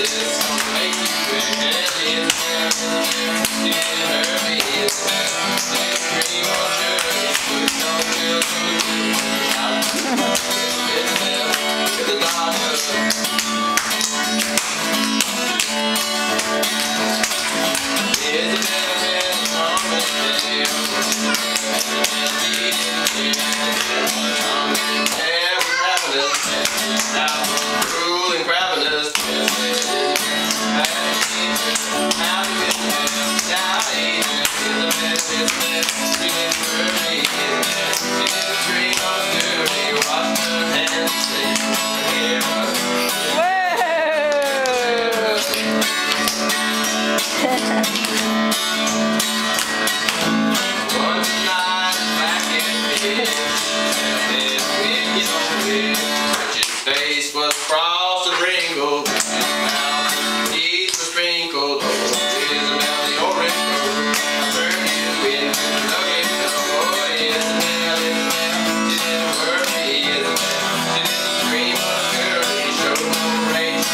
Face was frosted wrinkled, his mouth teeth were sprinkled. Oh, Isabel, the orange road, I turned you into a nugget. Oh, Isabel, Isabel, she didn't hurt me, Isabel. She didn't scream or scare me, showed no rage.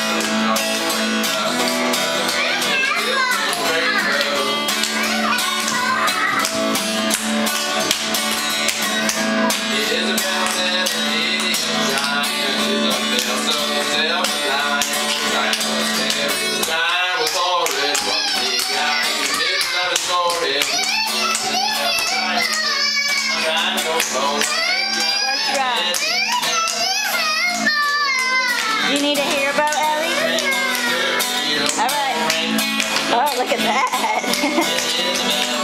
Isabel said the idiot giant. Isabel so self-reliant. Time was every time was horrid. One big guy who did not ignore him. I'm trying to go home. Let's ride. You need to hear about Ellie? Alright. Oh, look at that.